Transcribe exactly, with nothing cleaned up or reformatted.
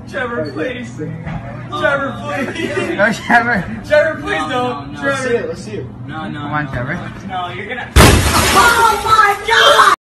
Trevor, please. Trevor, please. No, Trevor. Trevor, please No, don't. no, no. Trevor. Let's see it. Let's see it. No, no. Come on, Trevor. No, you're gonna. Oh my God!